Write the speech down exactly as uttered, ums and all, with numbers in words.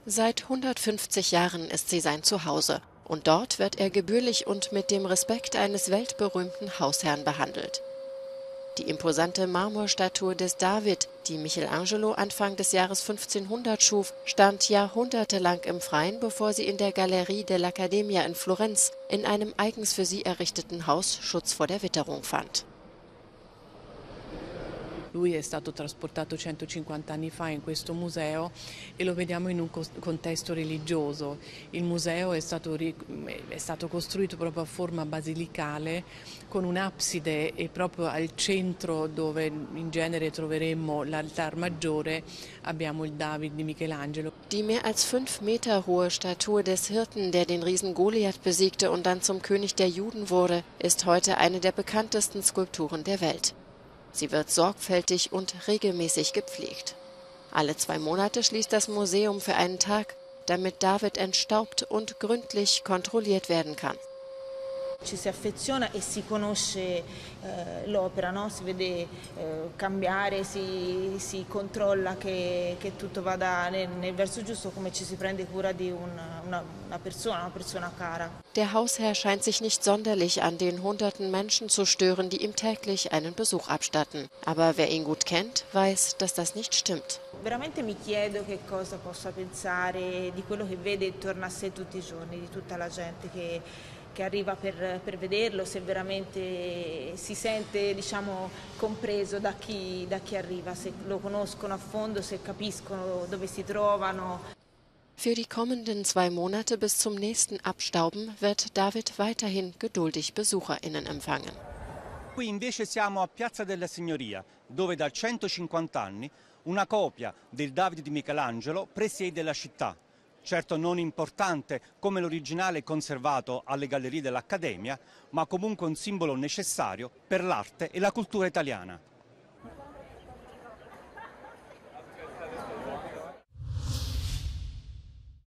Seit hundertfünfzig Jahren ist sie sein Zuhause und dort wird er gebührlich und mit dem Respekt eines weltberühmten Hausherrn behandelt. Die imposante Marmorstatue des David, die Michelangelo Anfang des Jahres fünfzehnhundert schuf, stand jahrhundertelang im Freien, bevor sie in der Gallerie dell'Accademia in Florenz in einem eigens für sie errichteten Haus Schutz vor der Witterung fand. Lui è stato trasportato centocinquanta anni fa in questo museo e lo vediamo in un contesto religioso. Il museo è stato, è stato costruito proprio a forma basilicale con un'abside e proprio al centro, dove in genere troveremmo l'altar maggiore, abbiamo il David di Michelangelo. Die mehr als fünf Meter hohe Statue des Hirten, der den Riesen Goliath besiegte und dann zum König der Juden wurde, ist heute eine der bekanntesten Skulpturen der Welt. Sie wird sorgfältig und regelmäßig gepflegt. Alle zwei Monate schließt das Museum für einen Tag, damit David entstaubt und gründlich kontrolliert werden kann. Ci si affeziona e si conosce eh, l'opera, no? Si vede eh, cambiare, si, si controlla che, che tutto vada nel, nel verso giusto, come ci si prende cura di una, una, una persona, una persona cara. Der Hausherr scheint sich nicht sonderlich an den hunderten Menschen zu stören, die ihm täglich einen Besuch abstatten. Aber wer ihn gut kennt, weiß, dass das nicht stimmt. Veramente mi chiedo che cosa possa pensare di quello che vede intorno a sé tutti i giorni, di tutta la gente che che arriva per, per vederlo, se veramente si sente, diciamo, compreso da chi, da chi arriva, se lo conoscono a fondo, se capiscono dove si trovano. Für die kommenden zwei Monate bis zum nächsten Abstauben wird David weiterhin geduldig BesucherInnen empfangen. Qui invece siamo a Piazza della Signoria, dove da centocinquanta anni una copia del David di Michelangelo presiede la città. Certo non importante come l'originale conservato alle gallerie dell'Accademia, ma comunque un simbolo necessario per l'arte e la cultura italiana.